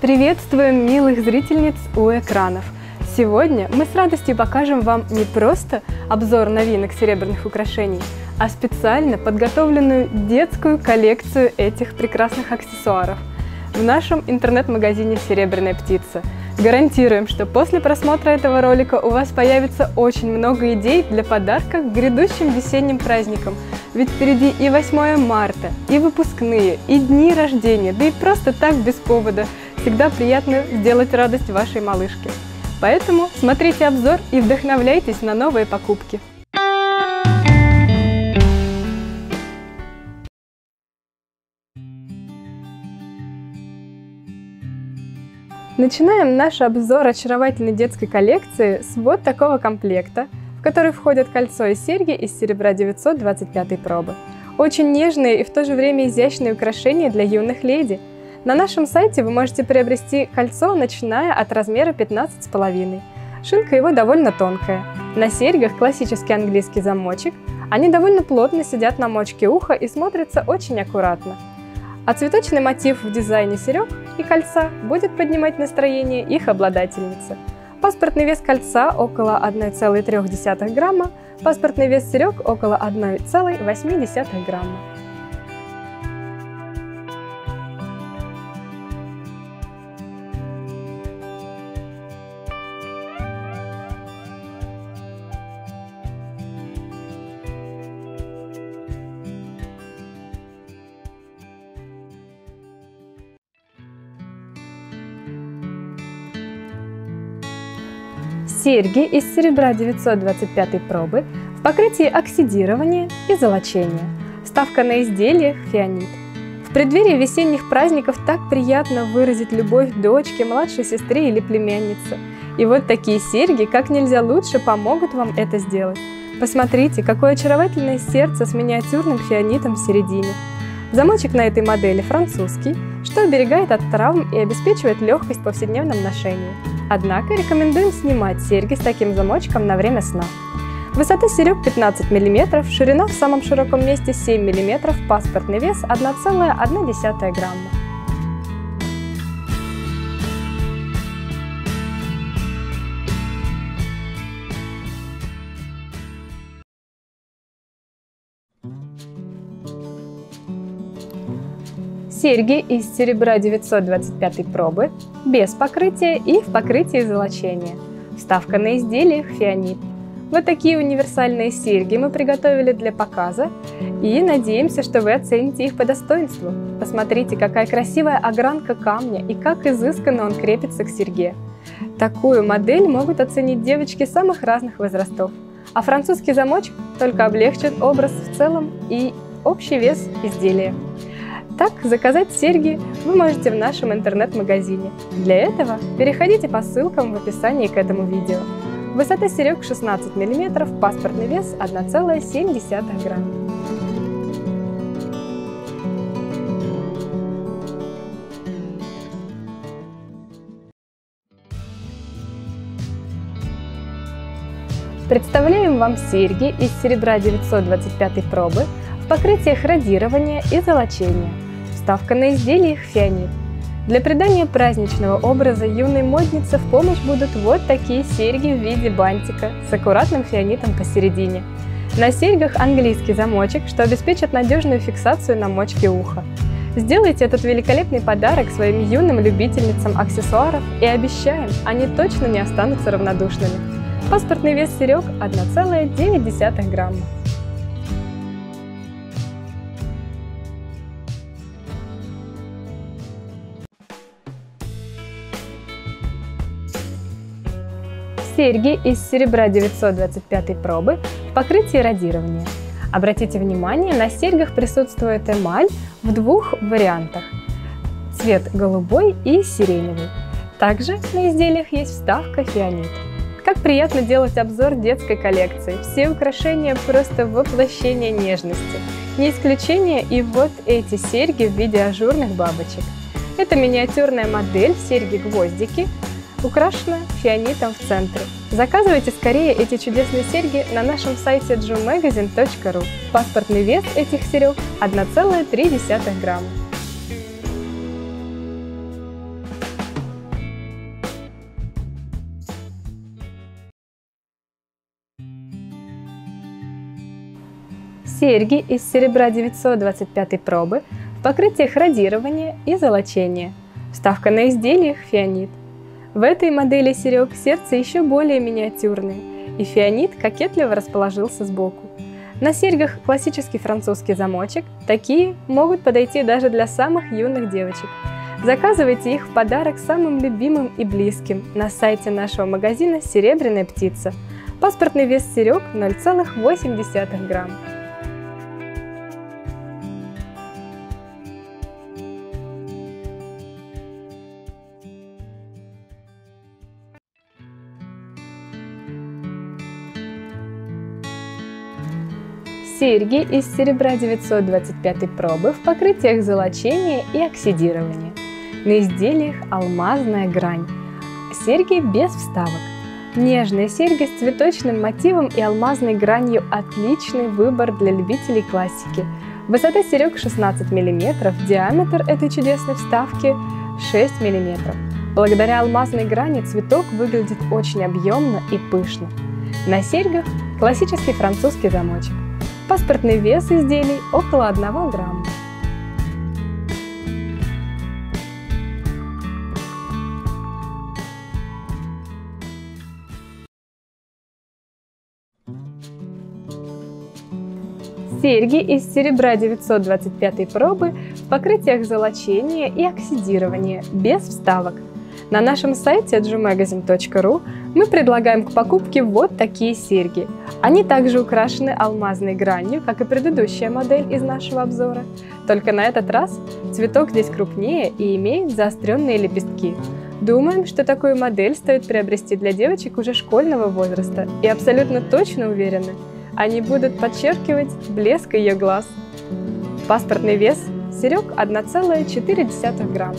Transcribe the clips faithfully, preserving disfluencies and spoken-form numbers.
Приветствуем милых зрительниц у экранов! Сегодня мы с радостью покажем вам не просто обзор новинок серебряных украшений, а специально подготовленную детскую коллекцию этих прекрасных аксессуаров в нашем интернет-магазине «Серебряная птица». Гарантируем, что после просмотра этого ролика у вас появится очень много идей для подарка к грядущим весенним праздникам. Ведь впереди и восьмое марта, и выпускные, и дни рождения, да и просто так без повода. Всегда приятно сделать радость вашей малышке. Поэтому смотрите обзор и вдохновляйтесь на новые покупки. Начинаем наш обзор очаровательной детской коллекции с вот такого комплекта, в который входят кольцо и серьги из серебра девятьсот двадцать пятой пробы. Очень нежные и в то же время изящные украшения для юных леди. На нашем сайте вы можете приобрести кольцо, начиная от размера пятнадцать с половиной. Шинка его довольно тонкая. На серьгах классический английский замочек. Они довольно плотно сидят на мочке уха и смотрятся очень аккуратно. А цветочный мотив в дизайне серег и кольца будет поднимать настроение их обладательницы. Паспортный вес кольца около одной целой трёх десятых грамма, паспортный вес серег около одной целой восьми десятых грамма. Серьги из серебра девятьсот двадцать пятой пробы в покрытии оксидирования и золочения. Вставка на изделиях фианит. В преддверии весенних праздников так приятно выразить любовь дочке, младшей сестре или племяннице. И вот такие серьги как нельзя лучше помогут вам это сделать. Посмотрите, какое очаровательное сердце с миниатюрным фианитом в середине. Замочек на этой модели французский, что оберегает от травм и обеспечивает легкость в повседневном ношении. Однако рекомендуем снимать серьги с таким замочком на время сна. Высота серег пятнадцать миллиметров, ширина в самом широком месте семь миллиметров, паспортный вес одна целая одна десятая грамма. Серьги из серебра девятьсот двадцать пятой пробы, без покрытия и в покрытии золочения. Вставка на изделиях фианит. Вот такие универсальные серьги мы приготовили для показа и надеемся, что вы оцените их по достоинству. Посмотрите, какая красивая огранка камня и как изысканно он крепится к серьге. Такую модель могут оценить девочки самых разных возрастов, а французский замочек только облегчит образ в целом и общий вес изделия. Так, заказать серьги вы можете в нашем интернет-магазине. Для этого переходите по ссылкам в описании к этому видео. Высота серег шестнадцать миллиметров, паспортный вес одна целая семь десятых грамма. Представляем вам серьги из серебра девятьсот двадцать пятой пробы в покрытиях радирования и золочения. Вставка на изделиях фианит. Для придания праздничного образа юной моднице в помощь будут вот такие серьги в виде бантика с аккуратным фианитом посередине. На серьгах английский замочек, что обеспечит надежную фиксацию на мочке уха. Сделайте этот великолепный подарок своим юным любительницам аксессуаров и обещаем, они точно не останутся равнодушными. Паспортный вес серег одна целая девять десятых грамма. Серьги из серебра девятьсот двадцать пятой пробы в покрытии радирования. Обратите внимание, на серьгах присутствует эмаль в двух вариантах – цвет голубой и сиреневый. Также на изделиях есть вставка фианит. Как приятно делать обзор детской коллекции. Все украшения просто воплощение нежности. Не исключение и вот эти серьги в виде ажурных бабочек. Это миниатюрная модель серьги-гвоздики, украшена фианитом в центре. Заказывайте скорее эти чудесные серьги на нашем сайте джу магазин точка ру. Паспортный вес этих серег одна целая три десятых грамма. Серьги из серебра девятьсот двадцать пятой пробы в покрытиях радирования и золочения. Вставка на изделиях фианит. В этой модели серег сердце еще более миниатюрное, и фианит кокетливо расположился сбоку. На серьгах классический французский замочек, такие могут подойти даже для самых юных девочек. Заказывайте их в подарок самым любимым и близким на сайте нашего магазина «Серебряная птица». Паспортный вес серег ноль целых восемь десятых грамм. Серьги из серебра девятьсот двадцать пятой пробы в покрытиях золочения и оксидирования. На изделиях алмазная грань. Серьги без вставок. Нежные серьги с цветочным мотивом и алмазной гранью – отличный выбор для любителей классики. Высота серег шестнадцать миллиметров, диаметр этой чудесной вставки шесть миллиметров. Благодаря алмазной грани цветок выглядит очень объемно и пышно. На серьгах классический французский замочек. Паспортный вес изделий около одного грамма. Серьги из серебра девятьсот двадцать пятой пробы в покрытиях золочения и оксидирования, без вставок. На нашем сайте джу магазин точка ру мы предлагаем к покупке вот такие серьги. Они также украшены алмазной гранью, как и предыдущая модель из нашего обзора. Только на этот раз цветок здесь крупнее и имеет заостренные лепестки. Думаем, что такую модель стоит приобрести для девочек уже школьного возраста, и абсолютно точно уверены, они будут подчеркивать блеск ее глаз. Паспортный вес серег одна целая четыре десятых грамма.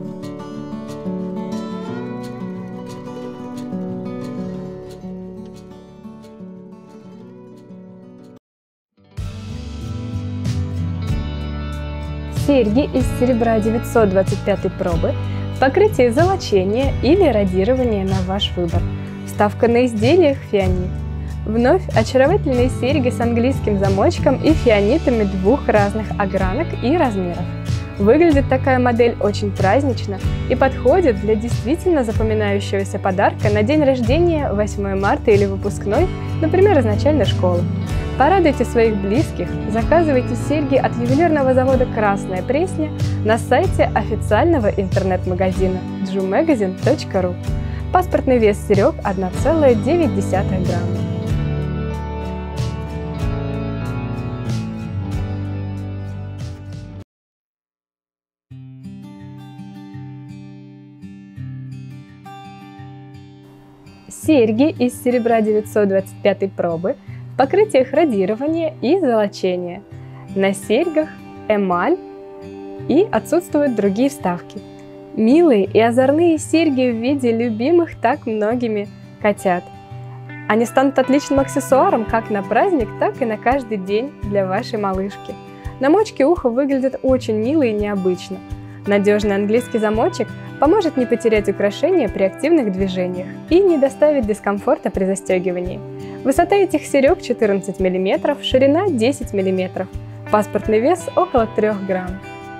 Серьги из серебра девятьсот двадцать пятой пробы в покрытии золочения или радирования на ваш выбор. Вставка на изделиях фианит. Вновь очаровательные серьги с английским замочком и фианитами двух разных огранок и размеров. Выглядит такая модель очень празднично и подходит для действительно запоминающегося подарка на день рождения, восьмое марта или выпускной, например, из начальной школы. Порадуйте своих близких, заказывайте серьги от ювелирного завода «Красная Пресня» на сайте официального интернет-магазина джу магазин точка ру. Паспортный вес серег одна целая девять десятых грамма. Серьги из серебра девятьсот двадцать пятой пробы в покрытиях радирования и золочения. На серьгах эмаль и отсутствуют другие вставки. Милые и озорные серьги в виде любимых так многими котят. Они станут отличным аксессуаром как на праздник, так и на каждый день для вашей малышки. На мочке уха выглядят очень мило и необычно. Надежный английский замочек поможет не потерять украшения при активных движениях и не доставить дискомфорта при застегивании. Высота этих серег четырнадцать миллиметров, ширина десять миллиметров. Паспортный вес около трёх грамм.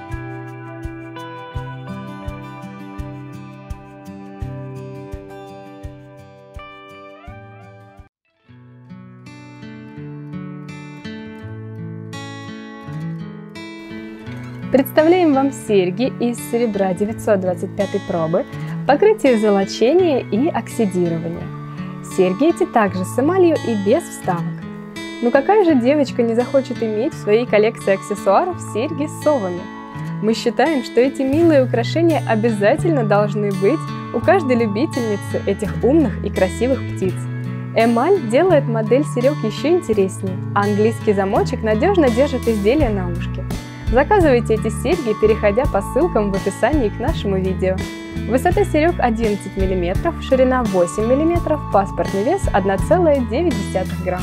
Представляем вам серьги из серебра девятьсот двадцать пятой пробы в покрытии золочения и оксидирования. Серьги эти также с эмалью и без вставок. Но какая же девочка не захочет иметь в своей коллекции аксессуаров серьги с совами? Мы считаем, что эти милые украшения обязательно должны быть у каждой любительницы этих умных и красивых птиц. Эмаль делает модель серег еще интереснее, а английский замочек надежно держит изделие на ушке. Заказывайте эти серьги, переходя по ссылкам в описании к нашему видео. Высота серег одиннадцать миллиметров, ширина восемь миллиметров, паспортный вес одна целая девять десятых грамм.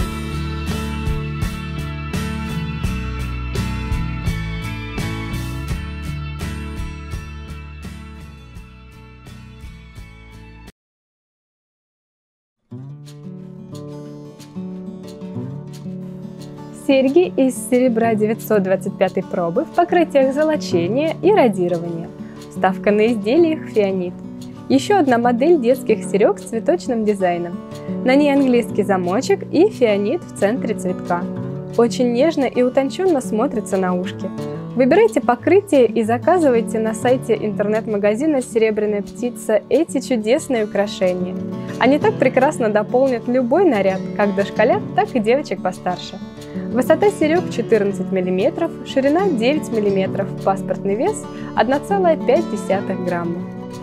Серьги из серебра девятьсот двадцать пятой пробы в покрытиях золочения и радирования. Вставка на изделиях фианит. Еще одна модель детских серег с цветочным дизайном. На ней английский замочек и фианит в центре цветка. Очень нежно и утонченно смотрится на ушке. Выбирайте покрытие и заказывайте на сайте интернет-магазина «Серебряная птица» эти чудесные украшения. Они так прекрасно дополнят любой наряд, как дошколят, так и девочек постарше. Высота серег четырнадцать миллиметров, ширина девять миллиметров, паспортный вес одна целая пять десятых грамма.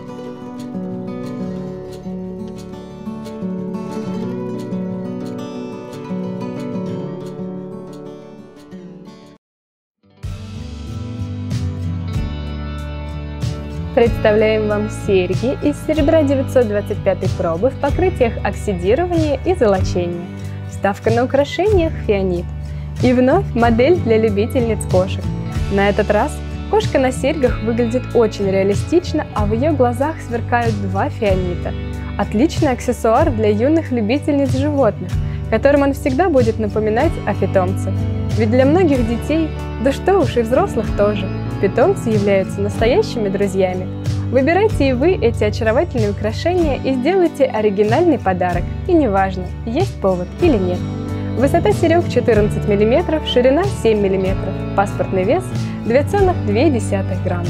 Представляем вам серьги из серебра девятьсот двадцать пятой пробы в покрытиях оксидирования и золочения. Вставка на украшениях фианит. И вновь модель для любительниц кошек. На этот раз кошка на серьгах выглядит очень реалистично, а в ее глазах сверкают два фианита. Отличный аксессуар для юных любительниц животных, которым он всегда будет напоминать о питомце. Ведь для многих детей, да что уж, и взрослых тоже, питомцы являются настоящими друзьями. Выбирайте и вы эти очаровательные украшения и сделайте оригинальный подарок. И неважно, есть повод или нет. Высота серег четырнадцать миллиметров, ширина семь миллиметров, паспортный вес две целых две десятых грамма.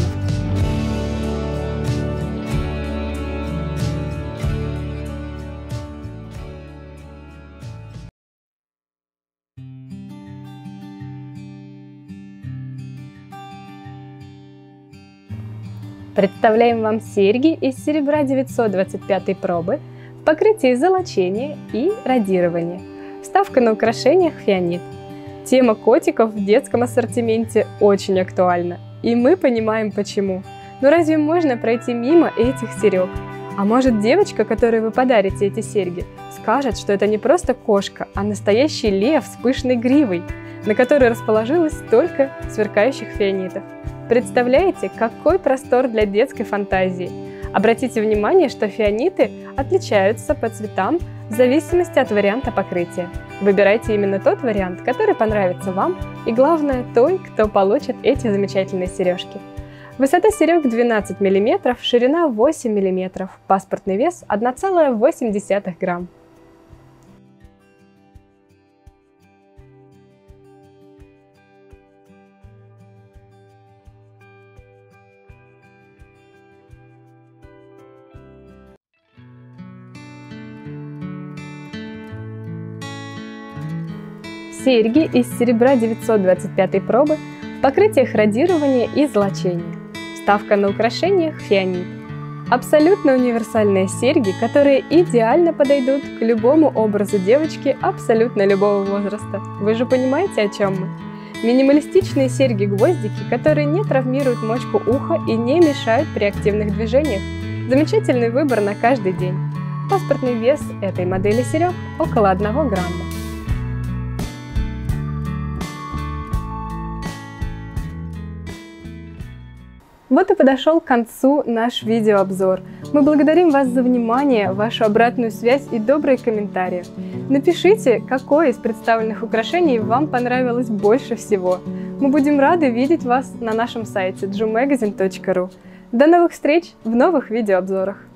Представляем вам серьги из серебра девятьсот двадцать пятой пробы в покрытии золочения и радирования. Вставка на украшениях фианит. Тема котиков в детском ассортименте очень актуальна, и мы понимаем почему. Но разве можно пройти мимо этих серег? А может, девочка, которой вы подарите эти серьги, скажет, что это не просто кошка, а настоящий лев с пышной гривой, на которой расположилось столько сверкающих фианитов. Представляете, какой простор для детской фантазии? Обратите внимание, что фианиты отличаются по цветам в зависимости от варианта покрытия. Выбирайте именно тот вариант, который понравится вам, и главное, той, кто получит эти замечательные сережки. Высота серег двенадцать миллиметров, ширина восемь миллиметров, паспортный вес одна целая восемь десятых грамм. Серьги из серебра девятьсот двадцать пятой пробы в покрытиях радирования и золочения. Вставка на украшениях фианит. Абсолютно универсальные серьги, которые идеально подойдут к любому образу девочки абсолютно любого возраста. Вы же понимаете, о чем мы? Минималистичные серьги-гвоздики, которые не травмируют мочку уха и не мешают при активных движениях. Замечательный выбор на каждый день. Паспортный вес этой модели серег около одного грамма. Вот и подошел к концу наш видеообзор. Мы благодарим вас за внимание, вашу обратную связь и добрые комментарии. Напишите, какое из представленных украшений вам понравилось больше всего. Мы будем рады видеть вас на нашем сайте джу магазин точка ру. До новых встреч в новых видеообзорах!